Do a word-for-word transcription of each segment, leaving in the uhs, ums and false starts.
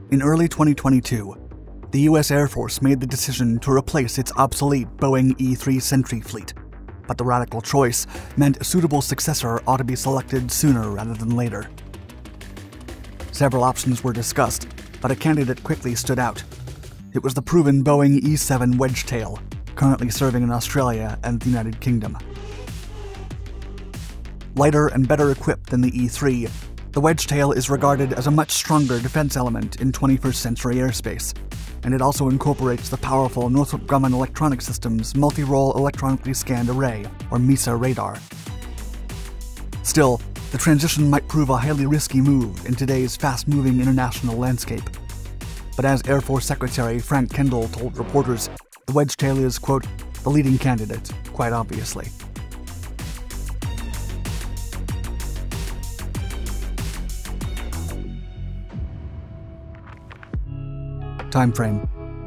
In early twenty twenty-two, the U S Air Force made the decision to replace its obsolete Boeing E three Sentry fleet, but the radical choice meant a suitable successor ought to be selected sooner rather than later. Several options were discussed, but a candidate quickly stood out. It was the proven Boeing E seven Wedgetail, currently serving in Australia and the United Kingdom. Lighter and better equipped than the E three, the Wedgetail is regarded as a much stronger defense element in twenty-first century airspace, and it also incorporates the powerful Northrop Grumman Electronic Systems Multi-Role Electronically Scanned Array, or MESA radar. Still, the transition might prove a highly risky move in today's fast-moving international landscape. But as Air Force Secretary Frank Kendall told reporters, the Wedgetail is, quote, the leading candidate, quite obviously. Timeframe.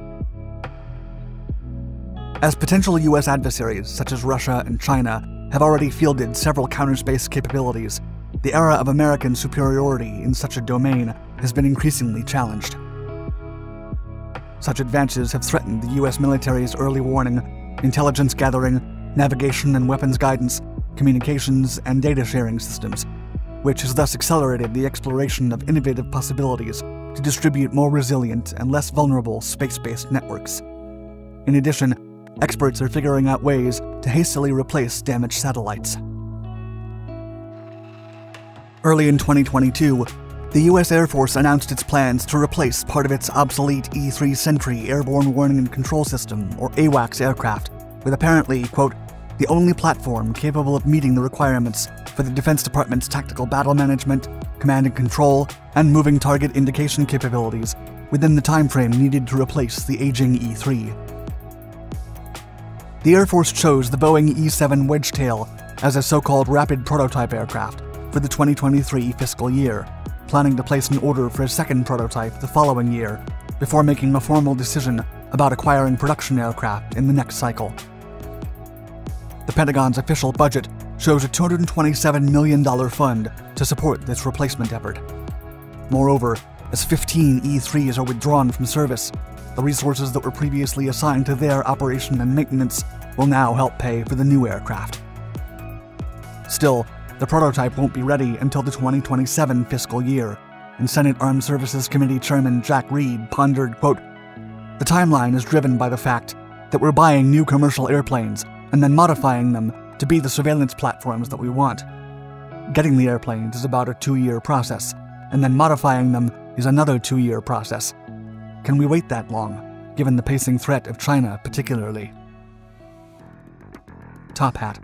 As potential U S adversaries such as Russia and China have already fielded several counterspace capabilities, the era of American superiority in such a domain has been increasingly challenged. Such advances have threatened the U S military's early warning, intelligence gathering, navigation and weapons guidance, communications, and data sharing systems, which has thus accelerated the exploration of innovative possibilities to distribute more resilient and less vulnerable space-based networks. In addition, experts are figuring out ways to hastily replace damaged satellites. Early in twenty twenty-two, the U S Air Force announced its plans to replace part of its obsolete E three Sentry Airborne Warning and Control System, or AWACS aircraft, with apparently, quote, the only platform capable of meeting the requirements for the Defense Department's tactical battle management, command and control, and moving target indication capabilities within the time frame needed to replace the aging E three. The Air Force chose the Boeing E seven Wedgetail as a so-called rapid prototype aircraft for the twenty twenty-three fiscal year, planning to place an order for a second prototype the following year, before making a formal decision about acquiring production aircraft in the next cycle. The Pentagon's official budget shows a two hundred twenty-seven million dollars fund to support this replacement effort. Moreover, as fifteen E threes are withdrawn from service, the resources that were previously assigned to their operation and maintenance will now help pay for the new aircraft. Still, the prototype won't be ready until the twenty twenty-seven fiscal year, and Senate Armed Services Committee Chairman Jack Reed pondered, quote, the timeline is driven by the fact that we're buying new commercial airplanes and then modifying them to be the surveillance platforms that we want. Getting the airplanes is about a two-year process, and then modifying them is another two-year process. Can we wait that long, given the pacing threat of China particularly? Top hat.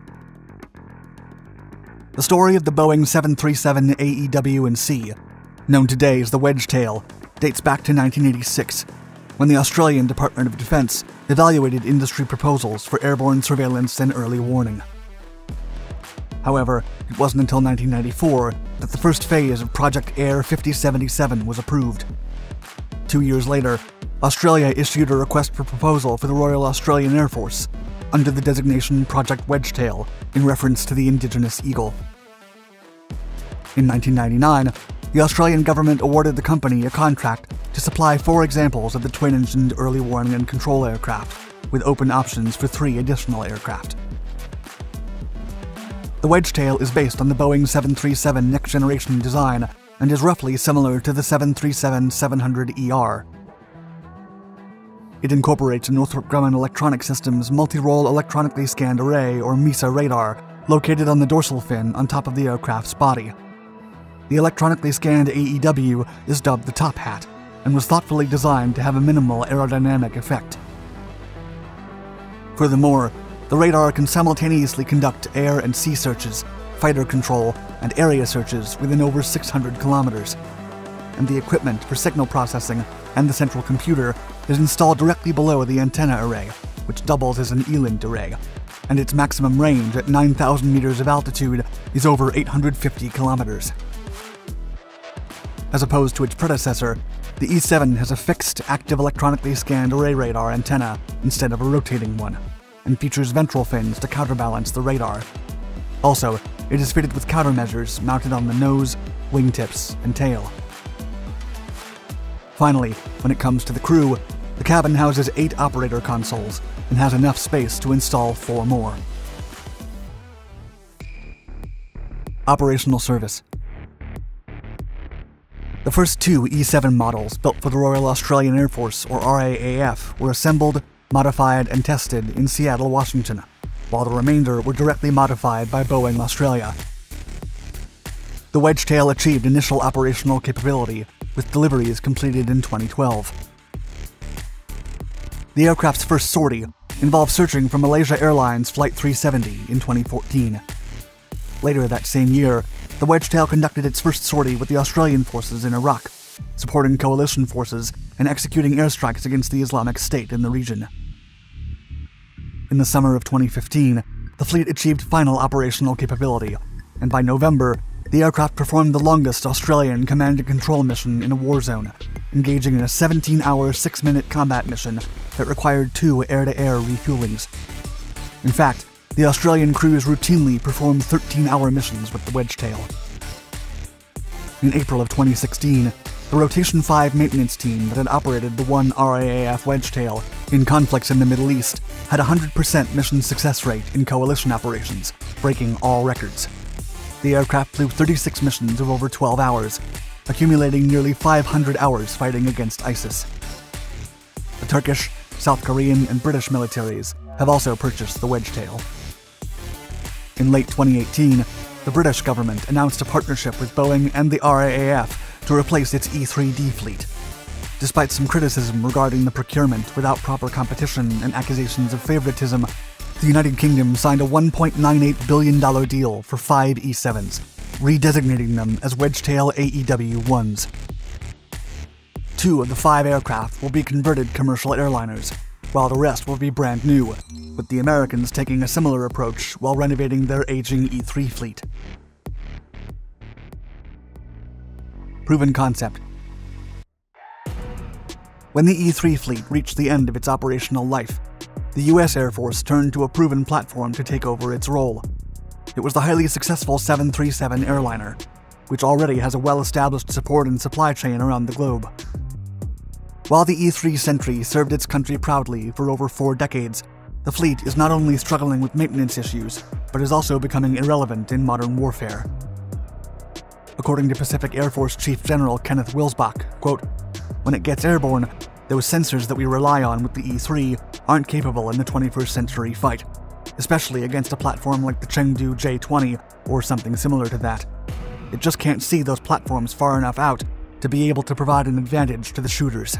The story of the Boeing seven thirty-seven A E W and C, known today as the Wedgetail, dates back to nineteen eighty-six, when the Australian Department of Defense evaluated industry proposals for airborne surveillance and early warning. However, it wasn't until nineteen ninety-four that the first phase of Project Air fifty seventy-seven was approved. Two years later, Australia issued a request for proposal for the Royal Australian Air Force, under the designation Project Wedgetail, in reference to the indigenous eagle. In nineteen ninety-nine, the Australian government awarded the company a contract to supply four examples of the twin-engined early warning and control aircraft, with open options for three additional aircraft. The Wedgetail is based on the Boeing seven thirty-seven next-generation design and is roughly similar to the seven thirty-seven seven hundred E R. It incorporates a Northrop Grumman Electronic Systems Multi-Role Electronically Scanned Array, or MESA radar, located on the dorsal fin on top of the aircraft's body. The electronically scanned A E W is dubbed the top hat, and was thoughtfully designed to have a minimal aerodynamic effect. Furthermore, the radar can simultaneously conduct air and sea searches, fighter control, and area searches within over six hundred kilometers. And the equipment for signal processing and the central computer is installed directly below the antenna array, which doubles as an E-lint array, and its maximum range at nine thousand meters of altitude is over eight hundred fifty kilometers. As opposed to its predecessor, the E seven has a fixed, active electronically scanned array radar antenna instead of a rotating one, and features ventral fins to counterbalance the radar. Also, it is fitted with countermeasures mounted on the nose, wingtips, and tail. Finally, when it comes to the crew, the cabin houses eight operator consoles and has enough space to install four more. Operational service. The first two E seven models built for the Royal Australian Air Force, or R A A F, were assembled, modified, and tested in Seattle, Washington, while the remainder were directly modified by Boeing Australia. The Wedgetail achieved initial operational capability, with deliveries completed in twenty twelve. The aircraft's first sortie involved searching for Malaysia Airlines Flight three seventy in twenty fourteen. Later that same year, the Wedgetail conducted its first sortie with the Australian forces in Iraq, supporting coalition forces and executing airstrikes against the Islamic State in the region. In the summer of twenty fifteen, the fleet achieved final operational capability, and by November, the aircraft performed the longest Australian command and control mission in a war zone, engaging in a seventeen hour, six minute combat mission that required two air-to-air refuelings. In fact, the Australian crews routinely performed thirteen hour missions with the Wedgetail. In April of twenty sixteen, the Rotation five maintenance team that had operated the one R A A F Wedgetail in conflicts in the Middle East had a one hundred percent mission success rate in coalition operations, breaking all records. The aircraft flew thirty-six missions of over twelve hours, accumulating nearly five hundred hours fighting against ISIS. The Turkish, South Korean, and British militaries have also purchased the Wedgetail. In late twenty eighteen, the British government announced a partnership with Boeing and the R A A F to replace its E three D fleet. Despite some criticism regarding the procurement without proper competition and accusations of favoritism, the United Kingdom signed a one point nine eight billion dollars deal for five E sevens, redesignating them as Wedgetail A E W ones. Two of the five aircraft will be converted commercial airliners, while the rest will be brand new, with the Americans taking a similar approach while renovating their aging E three fleet. Proven concept. When the E three fleet reached the end of its operational life, the U S Air Force turned to a proven platform to take over its role. It was the highly successful seven thirty-seven airliner, which already has a well-established support and supply chain around the globe. While the E three Sentry served its country proudly for over four decades, the fleet is not only struggling with maintenance issues, but is also becoming irrelevant in modern warfare. According to Pacific Air Force Chief General Kenneth Wilsbach, quote, "When it gets airborne, those sensors that we rely on with the E three aren't capable in the twenty-first century fight, especially against a platform like the Chengdu J twenty or something similar to that. It just can't see those platforms far enough out to be able to provide an advantage to the shooters."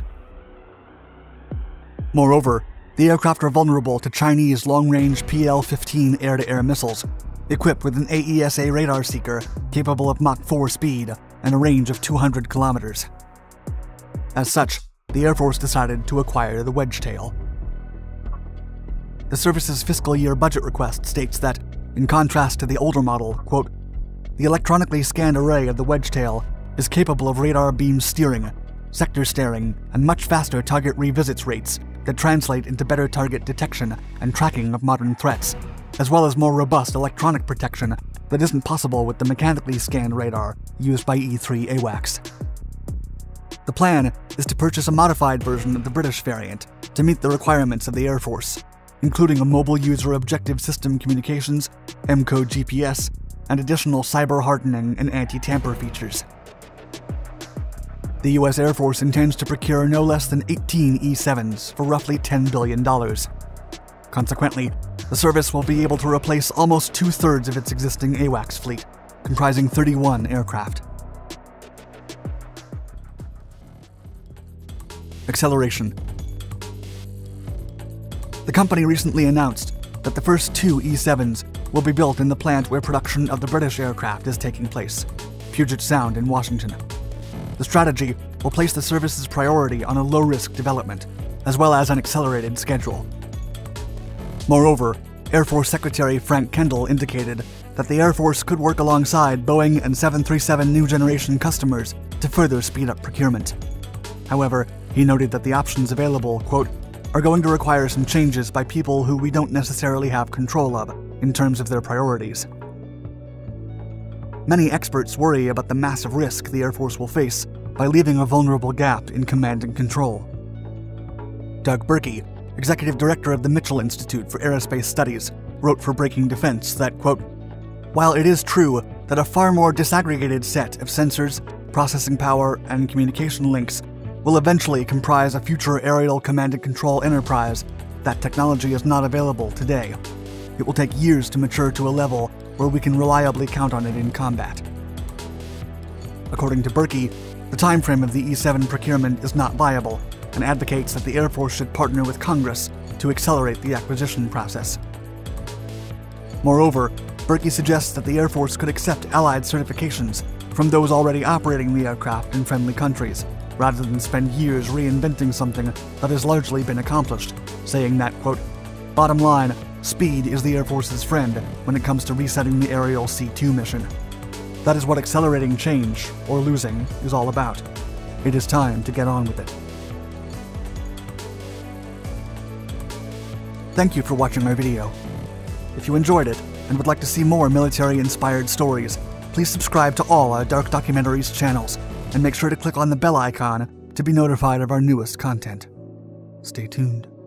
Moreover, the aircraft are vulnerable to Chinese long-range P L fifteen air-to-air missiles, equipped with an A E S A radar seeker capable of Mach four speed and a range of two hundred kilometers. As such, the Air Force decided to acquire the Wedgetail. The service's fiscal year budget request states that, in contrast to the older model, quote, "The electronically scanned array of the Wedgetail is capable of radar beam steering, sector staring, and much faster target revisits rates that translate into better target detection and tracking of modern threats, as well as more robust electronic protection that isn't possible with the mechanically scanned radar used by E three AWACS. The plan is to purchase a modified version of the British variant to meet the requirements of the Air Force, including a mobile user objective system communications, M code G P S, and additional cyber hardening and anti-tamper features. The U S Air Force intends to procure no less than eighteen E sevens for roughly ten billion dollars. Consequently, the service will be able to replace almost two-thirds of its existing AWACS fleet, comprising thirty-one aircraft. Acceleration. The company recently announced that the first two E sevens will be built in the plant where production of the British aircraft is taking place, Puget Sound in Washington. The strategy will place the service's priority on a low-risk development, as well as an accelerated schedule. Moreover, Air Force Secretary Frank Kendall indicated that the Air Force could work alongside Boeing and seven thirty-seven new generation customers to further speed up procurement. However, he noted that the options available, quote, "are going to require some changes by people who we don't necessarily have control of in terms of their priorities." Many experts worry about the massive risk the Air Force will face by leaving a vulnerable gap in command and control. Doug Berkey, executive director of the Mitchell Institute for Aerospace Studies, wrote for Breaking Defense that, quote, "While it is true that a far more disaggregated set of sensors, processing power, and communication links will eventually comprise a future aerial command and control enterprise, that technology is not available today. It will take years to mature to a level where we can reliably count on it in combat." According to Berkey, the timeframe of the E seven procurement is not viable, and advocates that the Air Force should partner with Congress to accelerate the acquisition process. Moreover, Berkey suggests that the Air Force could accept Allied certifications from those already operating the aircraft in friendly countries, rather than spend years reinventing something that has largely been accomplished, saying that, quote, "Bottom line, speed is the Air Force's friend when it comes to resetting the aerial C two mission. That is what accelerating change, or losing, is all about. It is time to get on with it." Thank you for watching our video. If you enjoyed it and would like to see more military-inspired stories, please subscribe to all our Dark Documentaries channels and make sure to click on the bell icon to be notified of our newest content. Stay tuned.